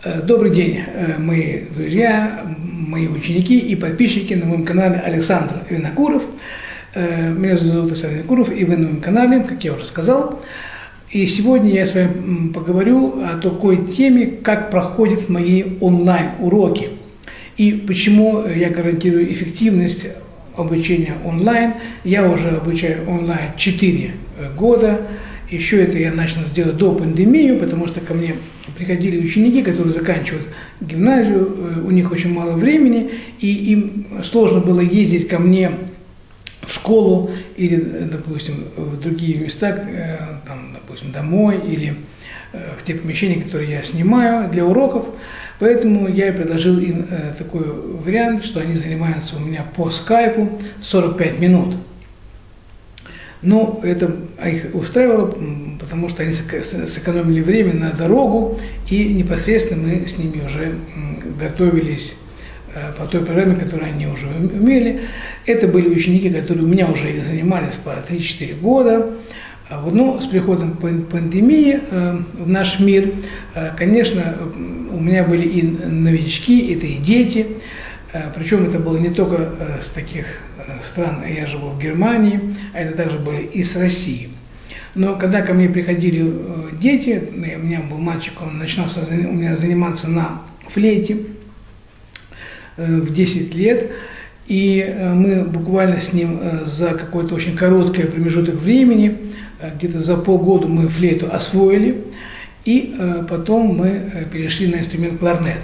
Добрый день, мои друзья, мои ученики и подписчики на моем канале Александр Винокуров. Меня зовут Александр Винокуров, и вы на моем канале, как я уже сказал. И сегодня я с вами поговорю о такой теме, как проходят мои онлайн-уроки. И почему я гарантирую эффективность обучения онлайн. Я уже обучаю онлайн 4 года. Еще это я начал делать до пандемии, потому что ко мне приходили ученики, которые заканчивают гимназию, у них очень мало времени, и им сложно было ездить ко мне в школу или, допустим, в другие места, там, допустим, домой или в те помещения, которые я снимаю для уроков. Поэтому я предложил им такой вариант, что они занимаются у меня по скайпу 45 минут. Но это их устраивало, потому что они сэкономили время на дорогу, и непосредственно мы с ними уже готовились по той программе, которую они уже умели. Это были ученики, которые у меня уже занимались по 3-4 года. Но с приходом пандемии в наш мир, конечно, у меня были и новички, это и дети. Причем это было не только с таких стран, я живу в Германии, а это также были и с России. Но когда ко мне приходили дети, у меня был мальчик, он начинал у меня заниматься на флейте в 10 лет, и мы буквально с ним за какой-то очень короткий промежуток времени, где-то за полгода мы флейту освоили, и потом мы перешли на инструмент кларнет.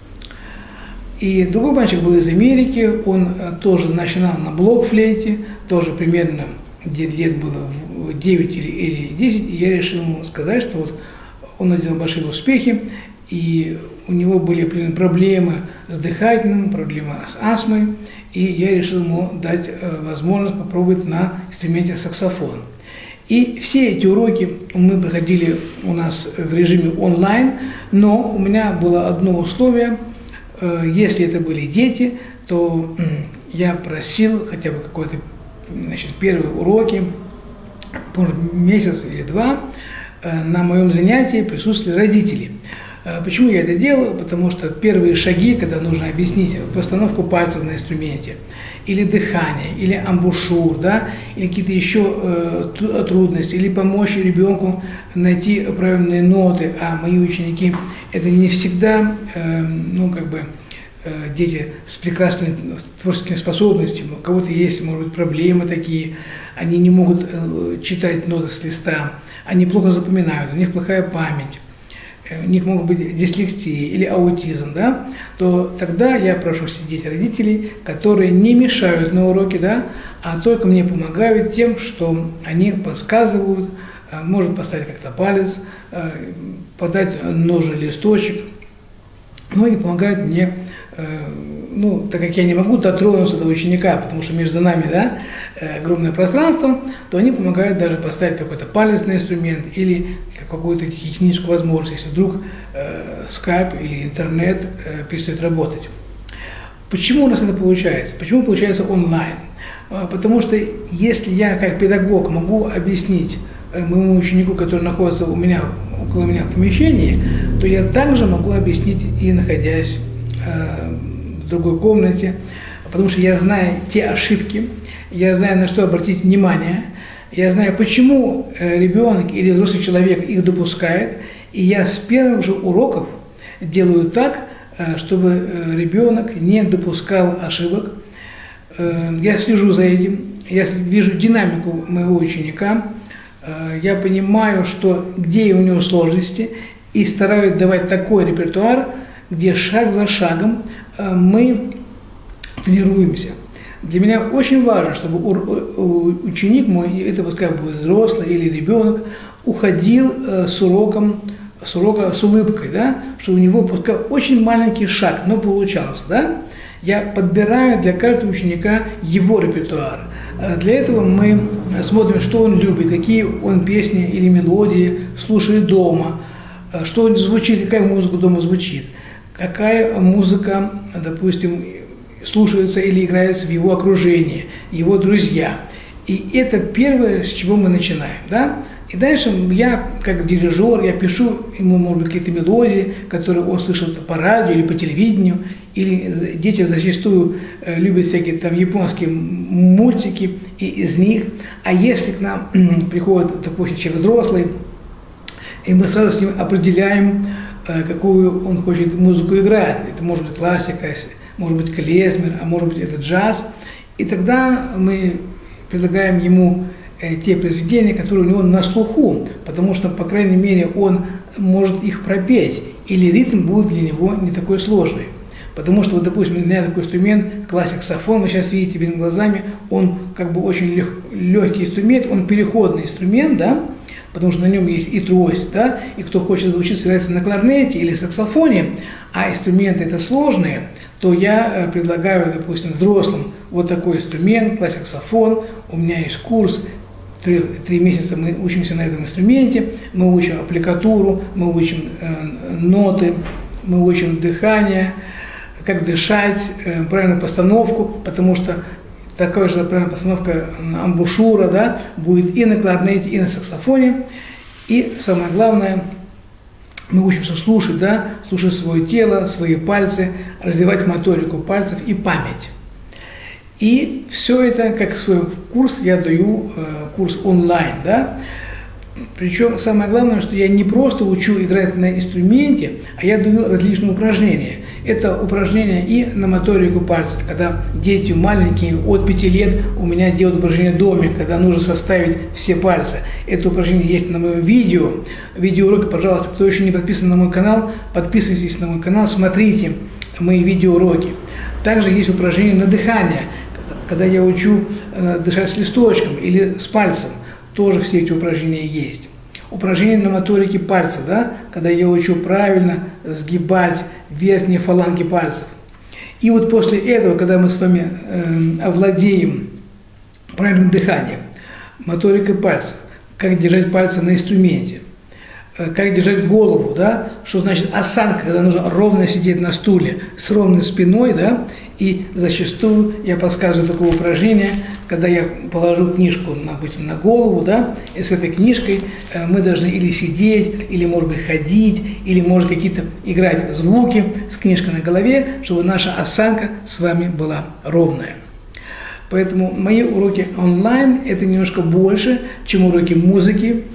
И другой мальчик был из Америки, он тоже начинал на блок-флейте, тоже примерно лет было 9 или 10, и я решил ему сказать, что вот он надел большие успехи, и у него были проблемы с дыхательным, проблемы с астмой, и я решил ему дать возможность попробовать на инструменте саксофон. И все эти уроки мы проходили у нас в режиме онлайн, но у меня было одно условие. Если это были дети, то я просил хотя бы какой-то, первые уроки, может, месяц или 2, на моем занятии присутствовали родители. Почему я это делаю? Потому что первые шаги, когда нужно объяснить постановку пальцев на инструменте, или дыхание, или амбушюр, да, или какие-то еще трудности, или помочь ребенку найти правильные ноты, а мои ученики это не всегда, дети с прекрасными творческими способностями, у кого-то есть, может быть, проблемы такие, они не могут читать ноты с листа, они плохо запоминают, у них плохая память, у них могут быть дислексия или аутизм, да, то тогда я прошу сидеть родителей, которые не мешают на уроке, да, а только мне помогают тем, что они подсказывают, может поставить как-то палец, подать ножный листочек, ну и помогают мне, так как я не могу дотронуться до ученика, потому что между нами, да, огромное пространство, то они помогают даже поставить какой-то палец на инструмент или какую-то техническую возможность, если вдруг скайп или интернет перестает работать. Почему у нас это получается? Почему получается онлайн? Потому что если я как педагог могу объяснить моему ученику, который находится около меня в помещении, то я также могу объяснить и находясь в другой комнате, потому что я знаю те ошибки, я знаю, на что обратить внимание, я знаю, почему ребенок или взрослый человек их допускает, и я с первых же уроков делаю так, чтобы ребенок не допускал ошибок. Я слежу за этим, я вижу динамику моего ученика, я понимаю, где у него сложности, и стараюсь давать такой репертуар, где шаг за шагом мы тренируемся. Для меня очень важно, чтобы ученик мой, это пускай будет взрослый или ребенок, уходил с урока с улыбкой, да, что у него пускай очень маленький шаг, но получался. Да? Я подбираю для каждого ученика его репертуар. Для этого мы смотрим, что он любит, какие он песни или мелодии слушает дома, что он звучит, какая музыка дома звучит, какая музыка, допустим, слушается или играется в его окружении, его друзья. И это первое, с чего мы начинаем. Да? И дальше я, как дирижер, я пишу ему, может быть, какие-то мелодии, которые он слышал по радио или по телевидению, или дети зачастую любят всякие там японские мультики, и из них. А если к нам приходит, допустим, человек взрослый, и мы сразу с ним определяем, какую он хочет музыку играть. Это может быть классика, может быть клезмер, а может быть это джаз. И тогда мы предлагаем ему те произведения, которые у него на слуху, потому что, по крайней мере, он может их пропеть, или ритм будет для него не такой сложный. Потому что, вот, допустим, у меня такой инструмент, классик-саксофон, вы сейчас видите перед глазами, он как бы очень легкий инструмент, он переходный инструмент, да, потому что на нем есть и трость, да, и кто хочет учиться играть на кларнете или саксофоне, а инструменты это сложные, то я предлагаю, допустим, взрослым вот такой инструмент, классик-саксофон, у меня есть курс, 3 месяца мы учимся на этом инструменте, мы учим аппликатуру, мы учим ноты, мы учим дыхание, как дышать, правильную постановку, потому что такая же правильная постановка амбушюра, да, будет и на кларнете, и на саксофоне. И самое главное, мы учимся слушать, да, слушать свое тело, свои пальцы, развивать моторику пальцев и память. И все это, как свой курс, я даю курс онлайн, да. Причем самое главное, что я не просто учу играть на инструменте, а я даю различные упражнения. Это упражнения и на моторику пальцев, когда дети маленькие, от 5 лет у меня делают упражнение домик, когда нужно составить все пальцы. Это упражнение есть на моем видео. Видеоуроки, пожалуйста, кто еще не подписан на мой канал, подписывайтесь на мой канал, смотрите мои видеоуроки. Также есть упражнения на дыхание, когда я учу дышать с листочком или с пальцем. Тоже все эти упражнения есть. Упражнения на моторике пальца, да, когда я учу правильно сгибать верхние фаланги пальцев. И вот после этого, когда мы с вами овладеем правильным дыханием, моторикой пальцев, как держать пальцы на инструменте, как держать голову, да, что значит осанка, когда нужно ровно сидеть на стуле с ровной спиной, да, и зачастую я подсказываю такое упражнение, когда я положу книжку, допустим, на голову, да, и с этой книжкой мы должны или сидеть, или, может быть, ходить, или, может, какие-то играть звуки с книжкой на голове, чтобы наша осанка с вами была ровная. Поэтому мои уроки онлайн – это немножко больше, чем уроки музыки.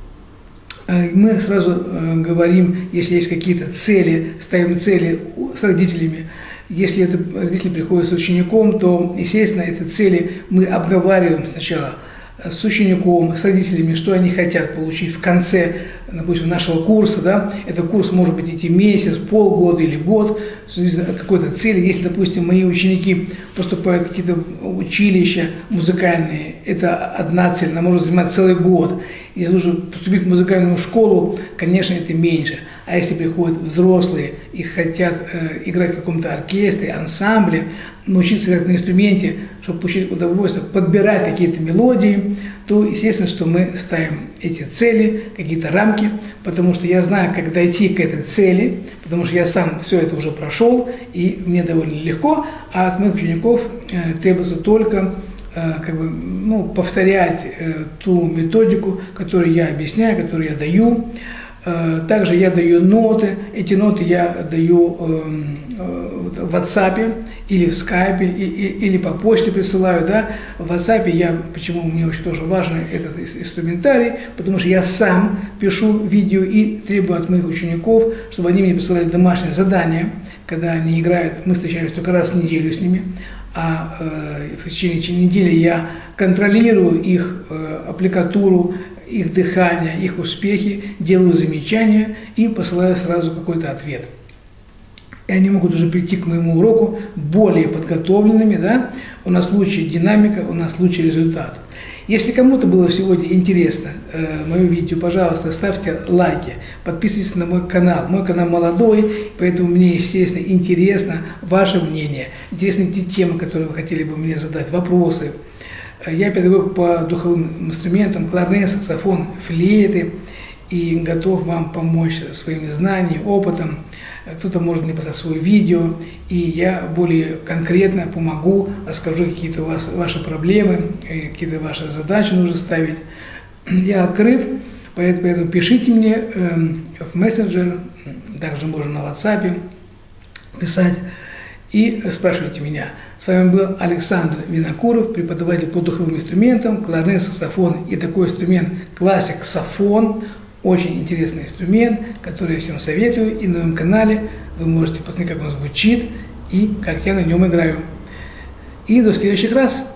Мы сразу говорим, если есть какие-то цели, ставим цели с родителями. Если это родители приходят с учеником, то, естественно, эти цели мы обговариваем сначала с учеником, с родителями, что они хотят получить в конце, допустим, нашего курса. Да? Этот курс может быть идти месяц, полгода или год, в связи с какой-то целью. Если, допустим, мои ученики поступают в какие-то училища музыкальные, это одна цель, она может занимать целый год. Если нужно поступить в музыкальную школу, конечно, это меньше. А если приходят взрослые и хотят играть в каком-то оркестре, ансамбле, научиться играть на инструменте, чтобы получить удовольствие, подбирать какие-то мелодии, то, естественно, что мы ставим эти цели, какие-то рамки, потому что я знаю, как дойти к этой цели, потому что я сам все это уже прошел, и мне довольно легко, а от моих учеников требуется только повторять ту методику, которую я объясняю, которую я даю. Также я даю ноты. Эти ноты я даю в WhatsApp или в Skype, или по почте присылаю. Да? В WhatsApp почему мне очень тоже важен этот инструментарий, потому что я сам пишу видео и требую от моих учеников, чтобы они мне присылали домашние задания, когда они играют. Мы встречаемся только раз в неделю с ними. А в течение недели я контролирую их аппликатуру, их дыхание, их успехи, делаю замечания и посылаю сразу какой-то ответ. И они могут уже прийти к моему уроку более подготовленными, да? У нас лучше динамика, у нас лучший результат. Если кому-то было сегодня интересно мое видео, пожалуйста, ставьте лайки, подписывайтесь на мой канал. Мой канал молодой, поэтому мне, естественно, интересно ваше мнение, интересны те темы, которые вы хотели бы мне задать, вопросы. Я педагог по духовым инструментам, кларнет, саксофон, флейты, и готов вам помочь своими знаниями, опытом. Кто-то может мне послать свое видео, и я более конкретно помогу, расскажу какие-то ваши проблемы, какие-то ваши задачи нужно ставить. Я открыт, Поэтому пишите мне в мессенджер, также можно на WhatsApp писать и спрашивайте меня. С вами был Александр Винокуров, преподаватель по духовым инструментам, кларнет, саксофон и такой инструмент классик-сафон. Очень интересный инструмент, который я всем советую. И на моем канале вы можете посмотреть, как он звучит и как я на нем играю. И до следующих раз.